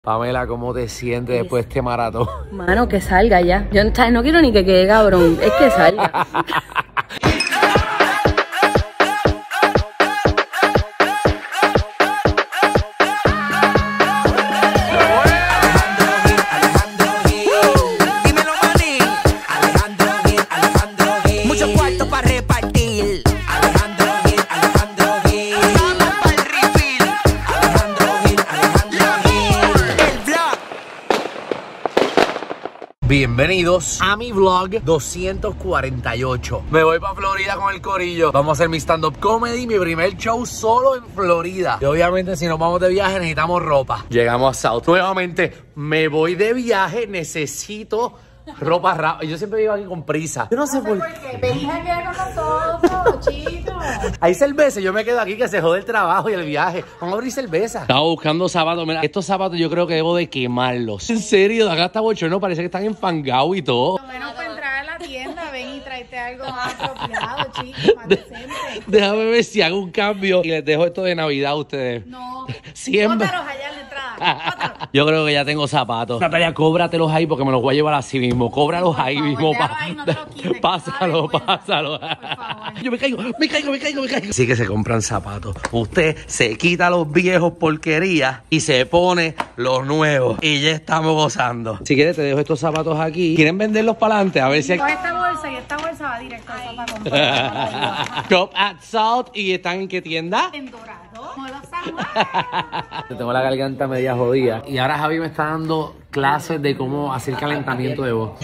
Pamela, ¿cómo te sientes después de este maratón? Mano, que salga ya. Yo no quiero ni que quede cabrón, es que salga. Bienvenidos a mi vlog 248. Me voy para Florida con el corillo. Vamos a hacer mi stand-up comedy, mi primer show solo en Florida. Y obviamente si nos vamos de viaje necesitamos ropa. Llegamos a South. Nuevamente me voy de viaje, necesito ropa rápida. Yo siempre vivo aquí con prisa. Yo no sé por qué. Venga a quedar con nosotros, chicos. Hay cerveza, yo me quedo aquí que se jode el trabajo y el viaje. Vamos a abrir cerveza. Estaba buscando zapatos. Mira, estos zapatos yo creo que debo de quemarlos. En serio, de acá está bochorno, parece que están enfangados y todo. Por lo menos para entrar a la tienda, ven y tráete algo más apropiado, chicos, más decente. Déjame ver si hago un cambio y les dejo esto de Navidad a ustedes. No, Siempre. bótalos allá en la entrada, bótalos. Yo creo que ya tengo zapatos. Natalia, cóbratelos ahí porque me los voy a llevar así mismo. Cóbralos ahí favor, mismo. déjalo ahí, no te lo quites, Pásalo, que no da pásalo. Por favor. Yo me caigo. Así que se compran zapatos. Usted se quita los viejos porquerías y se pone los nuevos. Y ya estamos gozando. Si quieres te dejo estos zapatos aquí. ¿Quieren venderlos para adelante? A ver si hay... Con esta bolsa y esta bolsa va directo al zapato. Shop at South. ¿Y están en qué tienda? En Dorado, Molo San Juan. Tengo la garganta media jodida. Y ahora Javi me está dando clases de cómo hacer calentamiento de voz.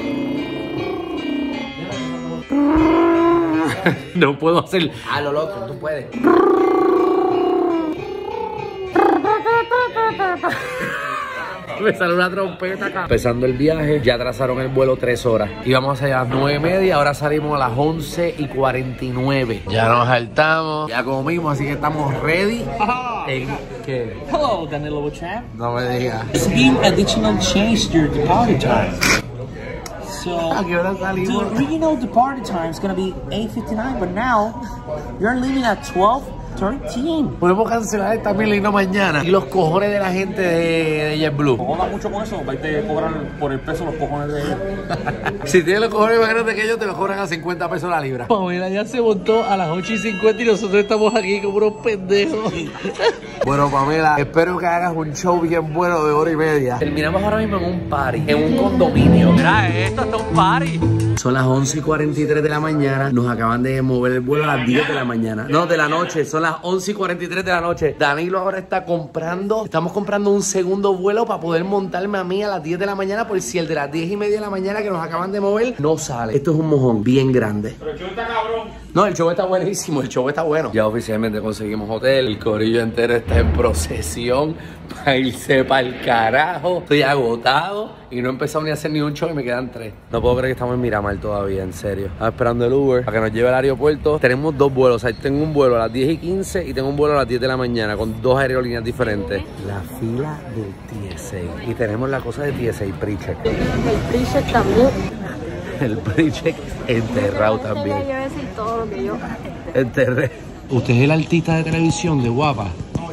No puedo hacer. A lo loco, tú puedes. Me sale una trompeta acá. Empezando el viaje, ya atrasaron el vuelo 3 horas. Íbamos a las 9:30, ahora salimos a las 11:49. Ya nos saltamos, ya comimos, así que estamos ready. ¿Qué? Hello, Danilo Champ. No me digas. It's been additional changed your departure time. So, ¿A qué hora the salimos? original departure time is going to be 8:59, but now you're leaving at 12:13. Podemos cancelar esta milina mañana. Y los cojones de la gente de JetBlue. No jodas mucho con eso, va a te cobrar por el peso los cojones de ellos. Si tienes los cojones más grandes que ellos, te los cobran a 50 pesos la libra. Pamela ya se montó a las 8:50 y nosotros estamos aquí como unos pendejos. Bueno, Pamela, espero que hagas un show bien bueno de 1:30. Terminamos ahora mismo en un party, en un condominio. Mira, esto es un party. Son las 11:43 de la mañana. Nos acaban de mover el vuelo a las 10 de la mañana. No, de la noche. Son las 11:43 de la noche. Danilo ahora está comprando. Estamos comprando un segundo vuelo para poder montarme a mí a las 10 de la mañana. Por si el de las 10:30 de la mañana que nos acaban de mover no sale. Esto es un mojón bien grande. Pero el show está cabrón. No, el show está buenísimo. El show está bueno. Ya oficialmente conseguimos hotel. El corillo entero está en procesión para irse para el carajo. Estoy agotado y no he empezado ni a hacer ni un show y me quedan 3. No puedo creer que estamos en Miramar todavía, en serio. Estaba esperando el Uber para que nos lleve al aeropuerto. Tenemos 2 vuelos. O sea, tengo un vuelo a las 10:15 y tengo un vuelo a las 10 de la mañana con 2 aerolíneas diferentes. La fila del TSA. Y tenemos la cosa de TSA pre-check. El pre-check también. El pre-check enterrado también. Yo voy a decir todo lo que yo Enterré. ¿Usted es el artista de televisión de Guapa?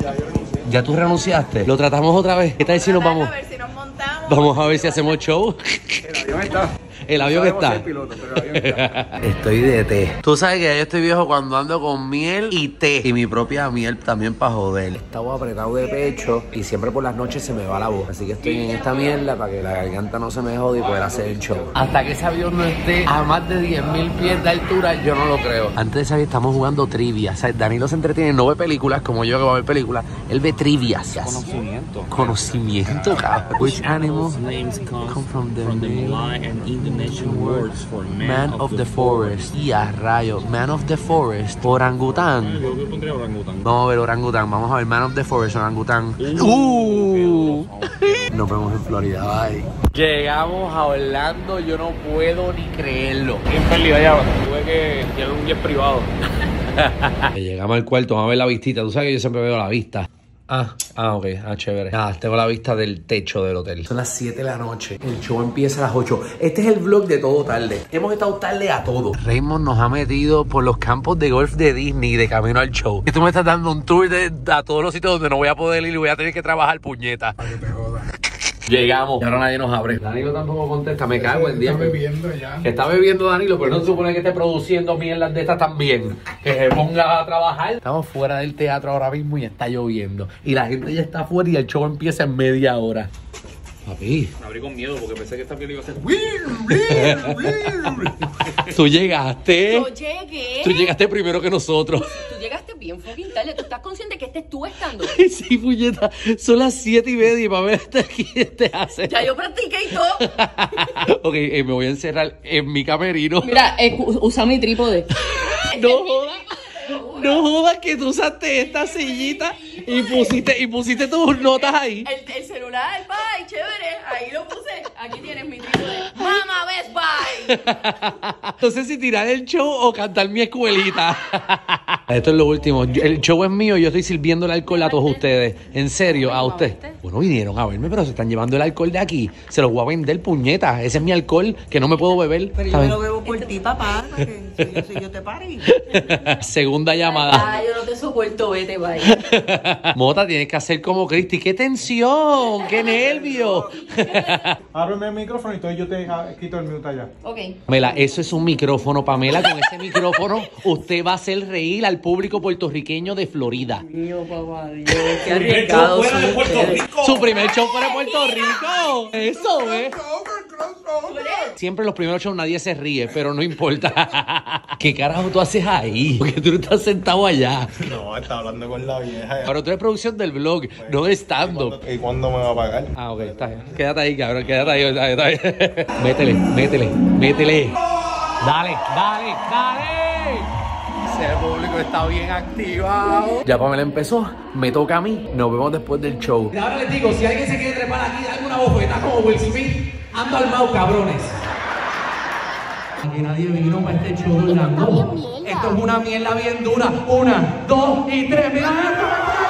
¿Ya tú renunciaste? ¿Lo tratamos otra vez? ¿Qué tal si nos vamos? A ver si nos montamos. Vamos a ver si hacemos show. El avión está. El avión está. El piloto, pero el avión está. Estoy de té. Tú sabes que yo estoy viejo cuando ando con miel y té. Y mi propia miel también para joder. Estaba apretado de pecho y siempre por las noches se me va la voz. Así que estoy en esta mierda para que la garganta no se me jode y poder hacer el show. Hasta que ese avión no esté a más de 10.000 pies de altura, yo no lo creo. Antes de salir estamos jugando trivia. O sea, Danilo se entretiene, no ve películas como yo que va a ver películas. Él ve trivias. Conocimiento. Conocimiento, cabrón. Which animal Names come from the Malay and Indonesian words for Man of the Forest. Y a rayo, Man of the Forest. Orangután. Yo pondría orangután. Vamos a ver orangután. Vamos a ver Man of the Forest, orangután. Nos vemos en Florida. Bye. Llegamos a Orlando. Yo no puedo ni creerlo. Bien perdido allá, tuve que llevar un jet privado. Llegamos al cuarto. Vamos a ver la vistita. Tú sabes que yo siempre veo la vista. Ok. Chévere. Tengo la vista del techo del hotel. Son las 7 de la noche. El show empieza a las 8. Este es el vlog de todo tarde. Hemos estado tarde a todo. Raymond nos ha metido por los campos de golf de Disney de camino al show. Y tú me estás dando un tour a todos los sitios donde no voy a poder ir y voy a tener que trabajar, puñeta. Para que te jodas. Llegamos. Y ahora nadie nos abre. Danilo tampoco contesta. Me cago en día. Está bebiendo ya. Está bebiendo Danilo, pero no se supone que esté produciendo mierdas de estas también. Que se ponga a trabajar. Estamos fuera del teatro ahora mismo y está lloviendo. Y la gente ya está afuera y el show empieza en media hora. Papi. Me abrí con miedo porque pensé que esta piel iba a ser... Tú llegaste. Yo llegué. Tú llegaste primero que nosotros. Tú llegaste bien fucking tarde. ¿Tú estás consciente que este es tú estando? Sí, puñeta. Son las 7:30 y para ver hasta aquí te hace. Ya yo practiqué y todo. Ok, me voy a encerrar en mi camerino. Mira, usa mi trípode. No jodas que tú usaste esta sillita y pusiste tus notas ahí. El celular, bye, chévere. Ahí lo puse. Aquí tienes mi trípode. Mamá, Best Buy. No sé si tirar el show o cantar mi escuelita. Esto es lo último. El show es mío y yo estoy sirviendo el alcohol a todos ustedes. En serio, a usted. Bueno, vinieron a verme, pero se están llevando el alcohol de aquí. Se los voy a vender, puñeta. Ese es mi alcohol que no me puedo beber. Pero yo me lo bebo por ti, papá. Si yo te pare. Segunda llamada. Yo no te soporto, vete, vaya. Mota, tienes que hacer como Cristi. ¡Qué tensión! ¡Qué nervio! Ábreme el micrófono y entonces yo te quito el minuto allá. Ok. Pamela, eso es un micrófono, Pamela. Con ese micrófono usted va a hacer reír al público puertorriqueño de Florida. Mío, papá, Dios, qué arriesgado. Su primer show fuera de Puerto Rico. Eso, ¿ves? Siempre en los primeros shows nadie se ríe, pero no importa. ¿Qué carajo tú haces ahí? Porque tú no estás sentado allá. No, está hablando con la vieja. Pero tú eres producción del vlog, no de stand-up. ¿Y cuándo me va a pagar? Ok, está bien. Quédate ahí, cabrón, quédate ahí. Está bien. Métele. Dale. Ese público está bien activado. Ya Pamela empezó, me toca a mí. Nos vemos después del show. Y ahora les digo, si alguien se quiere trepar aquí, dale una bofeta como Will Smith. Ando armado, cabrones. Aquí nadie vino para este show durando. Esto es una mierda bien dura. 1, 2 y 3. ¡Mira esto!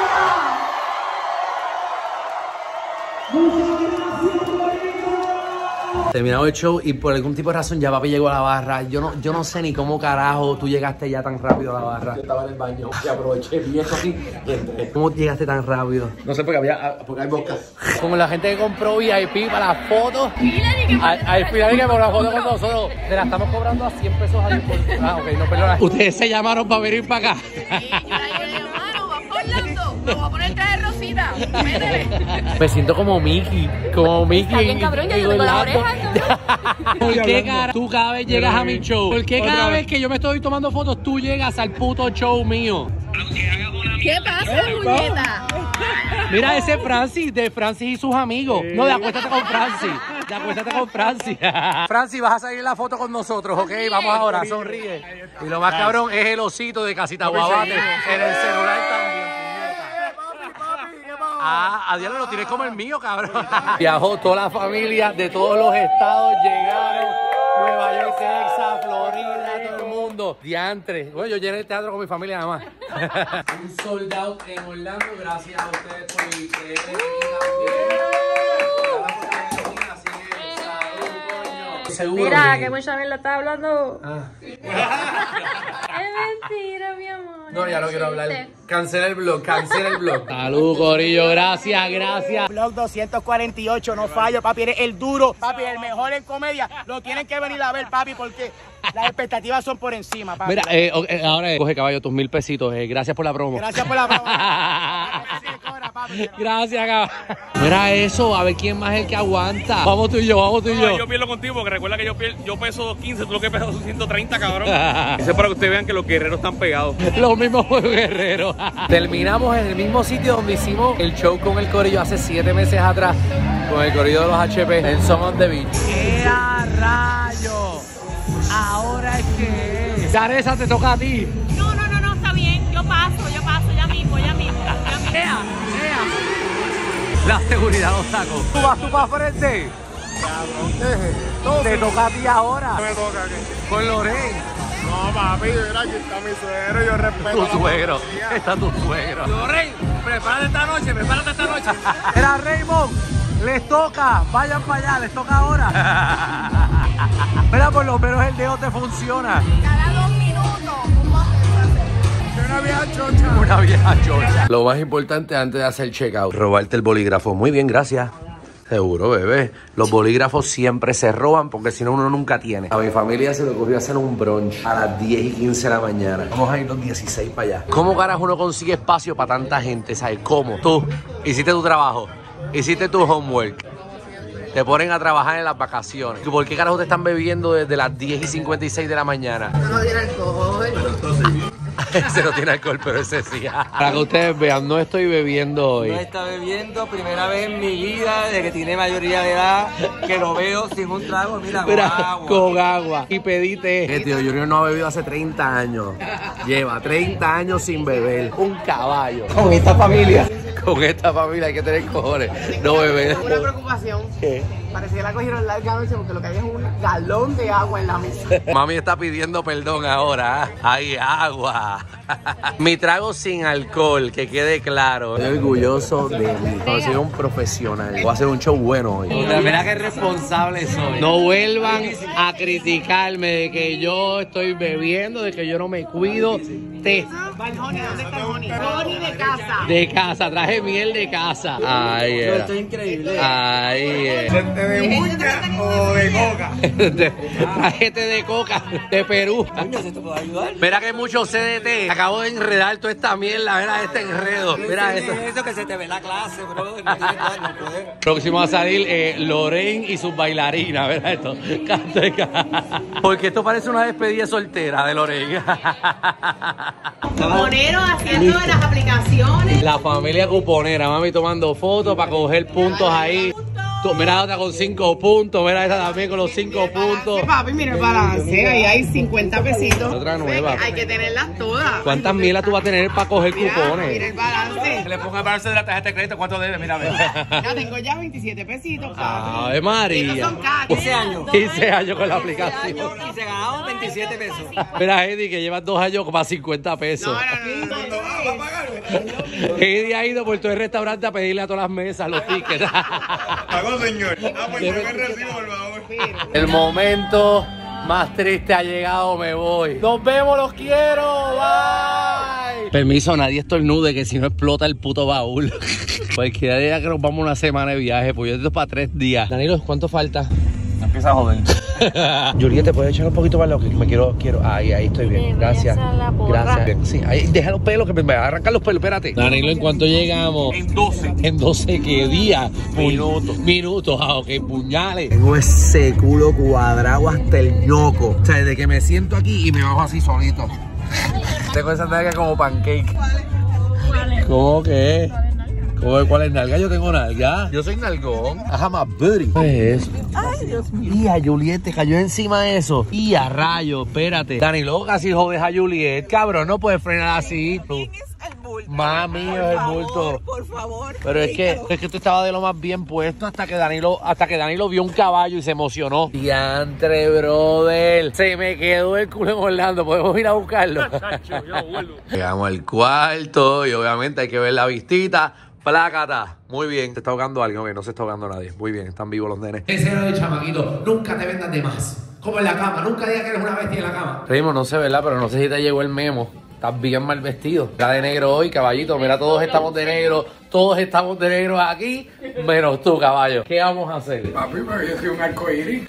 Terminado el show y por algún tipo de razón ya papi llegó a la barra. Yo no sé ni cómo carajo tú llegaste ya tan rápido a la barra. Yo estaba en el baño y aproveché viejo así. ¿Cómo llegaste tan rápido? No sé, porque hay boca. Como la gente que compró VIP para las fotos. Al final que por la foto con nosotros te la estamos cobrando a 100 pesos ahí por... ok, no, perdona. Ustedes se llamaron para venir para acá. Sí, yo vas por Orlando. Me voy a poner el traje rosita. Métele. Me siento como Mickey. Está bien, cabrón, ya yo tengo las orejas. ¿Por qué cara tú cada vez llegas a mi show? ¿Por qué cada vez que yo me estoy tomando fotos tú llegas al puto show mío? ¿Qué pasa, muñeca? Mira ese Francis, de Francis y sus amigos. No, de acuéstate con Francis. Francis, vas a salir en la foto con nosotros, ¿ok? Vamos ahora, sonríe. Y lo más cabrón es el osito de Casita Guabate. En el celular también. A diablo lo tienes como el mío, cabrón. Viajó toda la familia de todos los estados, llegaron. Nueva York, Texas, Florida, todo el mundo. Diantre. Bueno, yo llené el teatro con mi familia nada más. Un sold out en Orlando. Gracias a ustedes por creer en mí también. Mira, que mucha mierda está hablando. Es mentira, mi amor. No, ya no quiero hablar. Cancela el blog. Salud, corillo. Gracias. Blog 248, no fallo, papi. Eres el duro, papi, el mejor en comedia. Lo tienen que venir a ver, papi, porque las expectativas son por encima, papi. Mira, ahora coge, caballo, tus 1000 pesitos. Gracias por la promo. Gracias por la promo. Gracias, caballo. Mira eso, a ver quién más es el que aguanta. Vamos tú y yo. Yo pierdo contigo porque recuerda que yo peso 215, tú lo que pesas son 130, cabrón. Eso es para que ustedes vean que los guerreros están pegados. Los mismos guerreros. Terminamos en el mismo sitio donde hicimos el show con el corillo hace 7 meses atrás. Con el corillo de los HP en Song on the Beach. ¡Qué a rayo! Ahora es que es. Yaresa, te toca a ti. No, está bien. Yo paso, ya mismo. La seguridad lo sacó. ¿Tú vas para frente? Te toca a ti ahora. ¿Qué me toca qué? Con Loren. No, papi, mira, aquí está mi suegro, yo respeto. Tu suegro. Está tu suegro. Loren. Prepárate esta noche, prepárate esta noche. Era Raymond, les toca, vayan para allá, les toca ahora. Mira, por lo menos el dedo te funciona. Cada 2 minutos, un bote. Una vieja chocha. Una vieja chocha. Lo más importante antes de hacer checkout, robarte el bolígrafo. Muy bien, gracias. Seguro, bebé. Los bolígrafos siempre se roban porque si no uno nunca tiene. A mi familia se le ocurrió hacer un brunch a las 10:15 de la mañana. Vamos a ir los 16 para allá. ¿Cómo carajo uno consigue espacio para tanta gente? ¿Sabes cómo? Tú hiciste tu trabajo, hiciste tu homework. Te ponen a trabajar en las vacaciones. ¿Por qué carajo te están bebiendo desde las 10:56 de la mañana? No tiene alcohol. Ese no tiene alcohol, pero ese sí. Para que ustedes vean, no estoy bebiendo hoy. No está bebiendo, primera vez en mi vida, desde que tiene mayoría de edad, que lo veo sin un trago, mira, con agua. Con agua. Y pedite. Tío Junior no ha bebido hace 30 años. Lleva 30 años sin beber. Un caballo. Con esta familia. Con esta familia hay que tener cojones. No beber. Una preocupación. ¿Qué? Parecía que la cogieron larga noche porque lo que hay es un galón de agua en la mesa. Mami está pidiendo perdón ahora. Hay agua. Mi trago sin alcohol, que quede claro. Estoy orgulloso de mí. Voy a ser un profesional. Voy a hacer un show bueno hoy. Mira qué responsable soy. No vuelvan a criticarme de que yo estoy bebiendo, de que yo no me cuido. Té. ¿Dónde está el honey? Honey de casa. De casa, traje miel de casa. Ahí Pero es. esto es increíble. Ahí es. ¿De uña o de coca? Trajete de coca de Perú. Coño, ¿esto te puede ayudar? Mira que mucho CDT. Acabo de enredar toda esta mierda. Mira este enredo. Mira esto. Eso que se te ve la clase, bro. No tienes no puede. Próximo a salir Lorraine y sus bailarinas. Mira esto. Porque esto parece una despedida soltera de Lorraine. Cuponeros haciendo las aplicaciones. La familia cuponera, mami tomando fotos para coger puntos ahí. Mira otra con 5 puntos, mira esta también con los 5 puntos. Papi, mira el balance, ahí hay 50 pesitos. Otra nueva. Hay que tenerlas todas. ¿Cuántas mielas tú vas a tener para coger Mira cupones? el balance. Le pongo el balance de la tarjeta de crédito, ¿cuánto debe? Mira, a ver. Ya tengo ya 27 pesitos, papi. Ave María. Son cada 15 años. 15 años con la aplicación. Y se ganaban 27 pesos. Mira, Eddie, que lleva 2 años para 50 pesos. Eddie ha ido por todo el restaurante a pedirle a todas las mesas los tickets. Pagó, señor. Pues yo me recibo, por favor. El momento más triste ha llegado, me voy. Nos vemos, los quiero. Bye. Permiso, nadie estornude que si no explota el puto baúl. Cualquier día que nos vamos una semana de viaje, pues yo estoy para 3 días. Danilo, ¿cuánto falta? Empieza a joder. Juliet, ¿te puedes echar un poquito para lo que me quiero? Ahí estoy bien. Gracias. Gracias. Bien. Sí, ahí, deja los pelos que me va a arrancar los pelos, espérate. Danilo, ¿en cuánto llegamos? En 12. ¿En 12 qué días? Minutos. Minutos, ok, puñales. Tengo ese culo cuadrado hasta el ñoco. O sea, desde que me siento aquí y me bajo así solito. Tengo esa nalga como pancake. ¿Cómo que? ¿Cuál es nalga? Yo tengo nalga. Yo soy nalgón. Ajá, más booty. ¿Qué es eso? Ay, Dios mío. Y a Juliet, te cayó encima de eso. Y a rayo, espérate. Danilo, casi jodes a Juliet. Cabrón, no puedes frenar así. Mami, es el bulto. Por favor. Pero es que tú estabas de lo más bien puesto hasta que Danilo vio un caballo y se emocionó. Diantre, brother. Se me quedó el culo en Orlando. ¿Podemos ir a buscarlo? Llegamos al cuarto y obviamente hay que ver la vistita. Plácata. Muy bien. ¿Se está ahogando alguien? Ok, no se está ahogando nadie. Muy bien, están vivos los nenes. Ese era el chamaquito. Nunca te vendas de más. Como en la cama. Nunca digas que eres una bestia en la cama. Reimo, no sé, ¿verdad? Pero no sé si te llegó el memo. Estás bien mal vestido. Está de negro hoy, caballito. Mira, todos estamos de negro. Todos estamos de negro aquí. Menos tú, caballo. ¿Qué vamos a hacer? Papi, pero yo soy un arcoíris.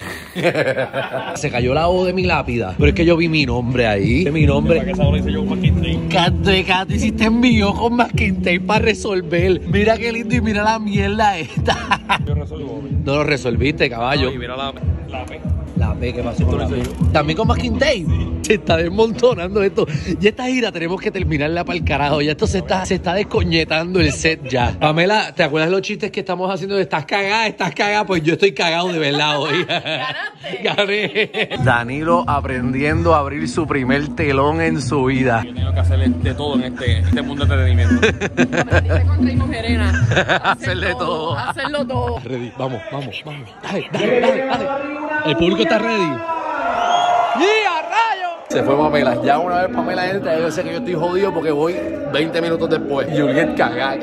Se cayó la O de mi lápida. Pero es que yo vi mi nombre ahí. Mi nombre. ¿Para qué esa hora hice yo un masking tape? Cato, hiciste envío con masking tape para resolver. Mira qué lindo y mira la mierda esta. Yo resuelvo. No lo resolviste, caballo. Y mira la P. La P, ¿qué pasó con la P? ¿También con masking tape? Se está desmontonando esto. Ya esta gira tenemos que terminarla para el carajo. Ya esto se está descoñetando el set ya. Pamela, ¿te acuerdas los chistes que estamos haciendo de estás cagada? Pues yo estoy cagado de verdad hoy. Ganaste. Gané. Danilo aprendiendo a abrir su primer telón en su vida. Yo tengo que hacer de todo en este mundo de entretenimiento. Aprendiste con Raymond Gerena. Hacerle todo. Hacerlo todo. Ready, vamos. Dale. El público está ready. ¡Y a rayo! Se fue Pamela. Ya una vez Pamela entra, yo sé que yo estoy jodido porque voy 20 minutos después. Juliet caga.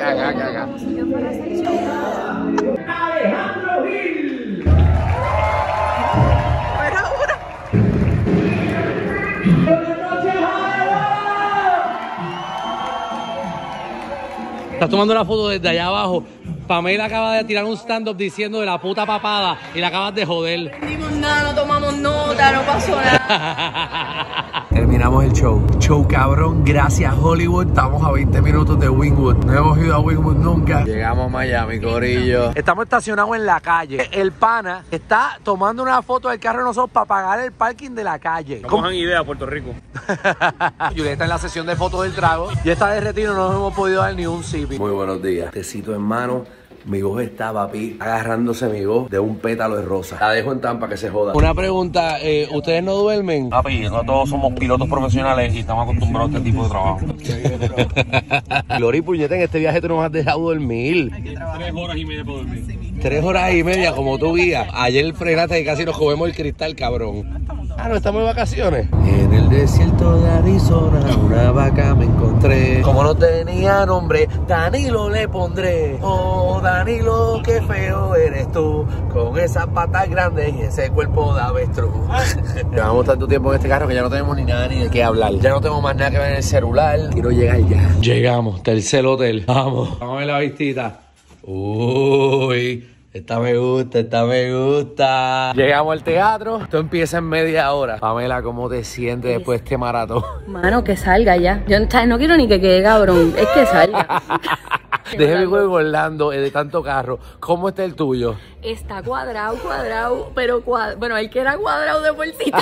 Estás tomando una foto desde allá abajo. Pamela acaba de tirar un stand-up diciendo de la puta papada y la acabas de joder. No dimos nada, no tomamos nota, no pasó nada. Terminamos el show. Show cabrón, gracias Hollywood. Estamos a 20 minutos de Wynwood. No hemos ido a Wynwood nunca. Llegamos a Miami, corillo. Estamos estacionados en la calle. El pana está tomando una foto del carro de nosotros para pagar el parking de la calle. ¿Cómo han idea, Puerto Rico? Julieta está en la sesión de fotos del trago. Y esta de retiro no nos hemos podido dar ni un sipi. Muy buenos días. Tecito en mano. Mi voz está, papi, agarrándose mi voz de un pétalo de rosa. La dejo en Tampa que se joda. Una pregunta, ¿ustedes no duermen? Papi, no todos somos pilotos profesionales y estamos acostumbrados a este tipo de trabajo. Glory, puñeta, en este viaje tú no me has dejado dormir. 3 horas y media para dormir. 3 horas y media como tu guía. Ayer frenaste y casi nos comemos el cristal, cabrón. Ah, no, estamos de vacaciones. En el desierto de Arizona una vaca me encontré. Como no tenía nombre, Danilo le pondré. Oh, Danilo, qué feo eres tú, con esas patas grandes y ese cuerpo de avestruz. Llevamos tanto tiempo en este carro que ya no tenemos ni nada ni de qué hablar. Ya no tengo más nada que ver en el celular. Quiero llegar ya. Llegamos, tercer hotel. Vamos a ver la vistita. Uy, esta me gusta. Llegamos al teatro. Esto empieza en media hora. Pamela, ¿cómo te sientes después de este maratón? Mano, que salga ya. Yo no quiero ni que quede cabrón, es que salga. Dejé mi juego Orlando de tanto carro. ¿Cómo está el tuyo? Está cuadrado, pero bueno, el que era cuadrado de bolsita.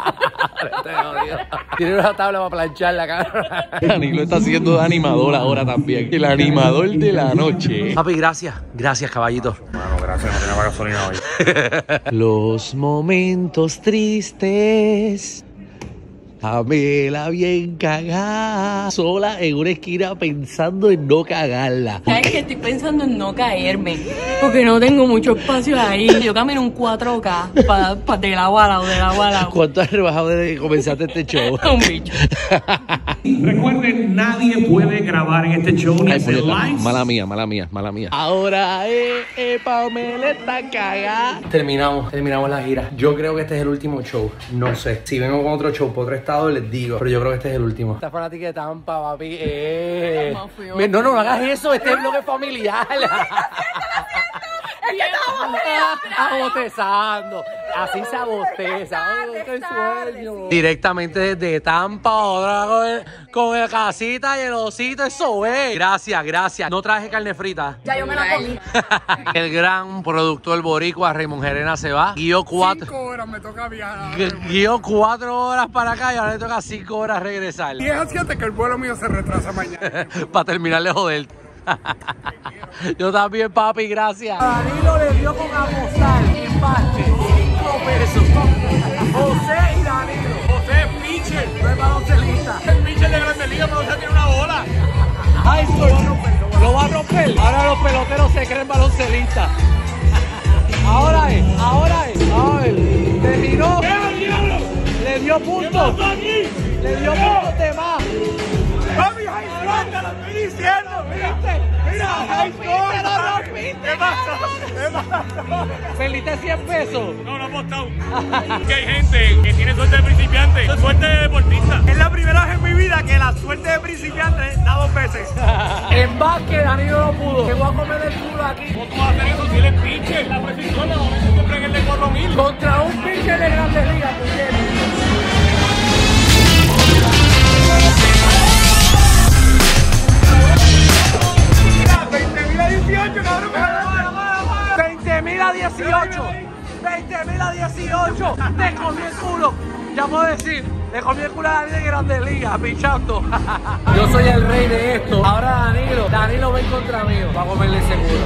Tiene una tabla para planchar la cara. Danilo está haciendo de animador ahora también. El animador de la noche. Papi, gracias, caballito. Bueno, gracias, no tenía para gasolina hoy. Los momentos tristes. Pamela bien cagada, sola en una esquina pensando en no cagarla. ¿Sabes que estoy pensando en no caerme? Porque no tengo mucho espacio ahí. Yo camino un 4K de lado a lado. ¿Cuánto has rebajado desde que comenzaste este show? Un bicho. Recuerden, nadie puede grabar en este show ni hacer live. Mala mía. Ahora Pamela está cagada. Terminamos la gira. Yo creo que este es el último show. No sé. Si vengo con otro show por otro estado, les digo. Pero yo creo que este es el último. Esta fanática de Tampa, papi. No hagas eso. Este es bloque familiar. Estamos bostezando. Así se bosteza. ¡Qué sueño! Directamente desde Tampa, otra con el casita y el osito. Eso es. Gracias. No traje carne frita. Ya yo me la comí. El gran productor boricua Raymond Gerena se va. Guió 5 horas me toca viajar. Guió 4 horas para acá y ahora le toca 5 horas regresar. Y es así hasta que el vuelo mío se retrasa mañana. Para terminar de joder. Yo también, papi, gracias. Danilo le dio con apostar en parche 5 pesos. José y Danilo. José es pitcher. No es baloncelista. El pitcher de Grandes Ligas, pero José tiene una bola. Ay, lo va a romper. Ahora los peloteros se creen baloncelistas. Ahora es. A ver, terminó. Le dio puntos. Le dio puntos de más. Papi, high score, te lo estoy diciendo. ¿Viste? Mira, high score. ¿Qué pasó? ¿Perdiste 100 pesos? No he apostado. Que hay gente que tiene suerte de principiante, suerte de deportista. Es la primera vez en mi vida que la suerte de principiante da 2 veces. En básquet, Danilo no pudo. Llegó a comer el culo aquí. ¿Cómo tú vas a hacer eso si él es pitcher? La precisión la vamos a comprar en el de 4,000. Contra un pitcher de Grandes Ligas, puñeta. ¡20,018! ¡Te comí el culo! Ya puedo decir, le comí el culo a Danilo de Grandes Ligas, pichando. Yo soy el rey de esto. Ahora Danilo ven contra mí para comerle seguro.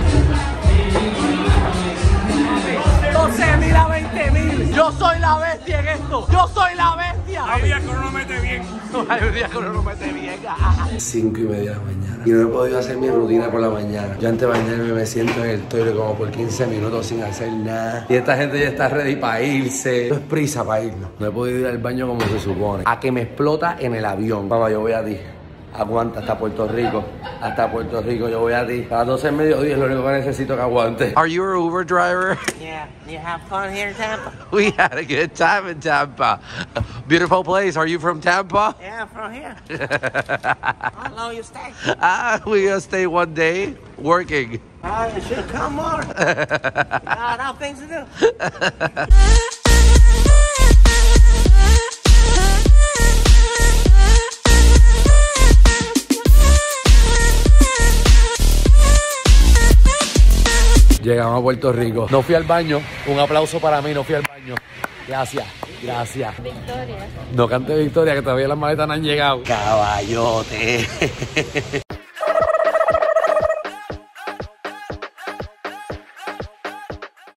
12,000 a 20,000. Yo soy la bestia en esto. Yo soy la bestia. Hay días que uno no mete bien. Hay días que uno no mete bien. 5:30 de la mañana. Y no he podido hacer mi rutina por la mañana. Yo antes de bañarme me siento en el toilet como por 15 minutos sin hacer nada. Y esta gente ya está ready para irse. No es prisa para irnos. No he podido ir al baño como se supone. A que me explota en el avión. Papá, yo voy a ti. Aguanta hasta Puerto Rico. Hasta Puerto Rico yo voy a ti. A las 12 del mediodía es lo único que necesito que aguante. Are you an Uber driver? Yeah, you have fun here in Tampa? We had a good time in Tampa. Beautiful place. Are you from Tampa? Yeah, from here. How long you stay? We're gonna stay one day working. You should come more. I have things to do. Llegamos a Puerto Rico. No fui al baño. Un aplauso para mí, no fui al baño. Gracias, gracias. Victoria. No cante Victoria, que todavía las maletas no han llegado. Caballote.